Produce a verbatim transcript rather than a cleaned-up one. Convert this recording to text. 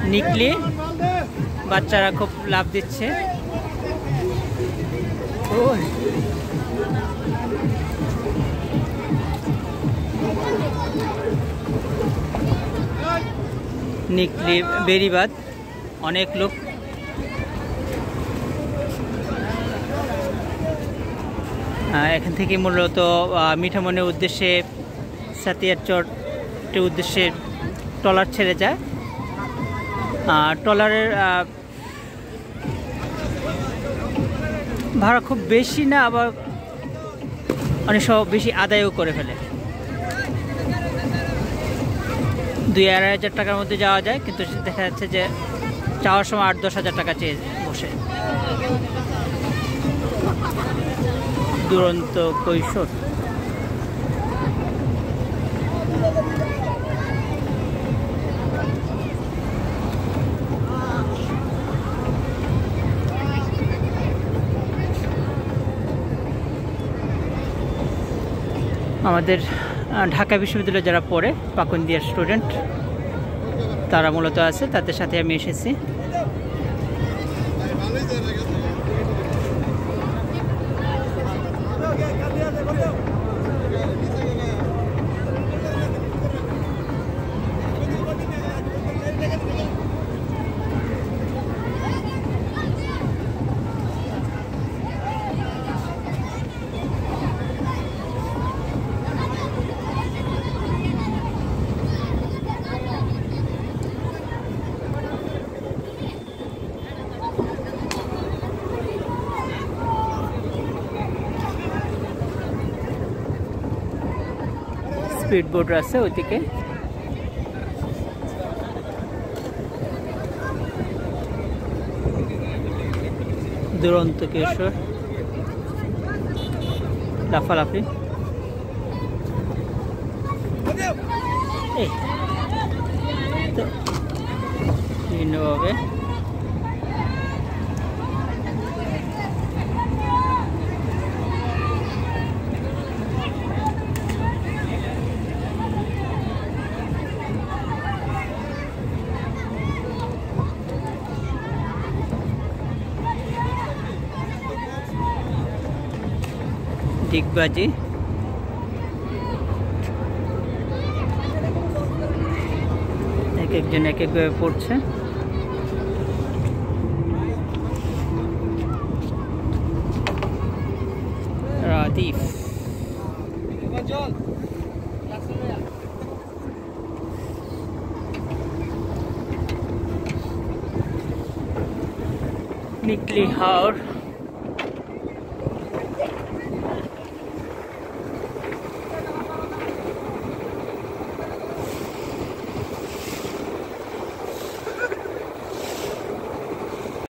নিকলি বাচ্চারা খুব লাভ দিচ্ছে। নিকলি বেরিবাদ, অনেক লোক। এখান থেকে মূলত মিঠামনের উদ্দেশ্যে সাতিয়ার চরের উদ্দেশ্যে ট্রলার ছেড়ে যায়। ট্রলারের ভাড়া খুব বেশি না, আবার অনেক সব বেশি আদায়ও করে ফেলে। দুই আড়াই হাজার টাকার মধ্যে যাওয়া যায়, কিন্তু দেখা যাচ্ছে যে যাওয়ার সময় আট দশ হাজার টাকা চেয়ে বসে। দুরন্ত কৈশোর। আমাদের ঢাকা বিশ্ববিদ্যালয়ে যারা পড়ে পাকুন্দিয়ার স্টুডেন্ট, তারা মূলত আছে, তাদের সাথে আমি এসেছি। স্পিড বোট আছে ওইদিকে। দুরন্ত কেশর লাফালাফি। বিভিন্নভাবে ডিগবাজি। এক একজন এক এক ভাবে পড়ছে। রাদিফ নিকলি হাওর।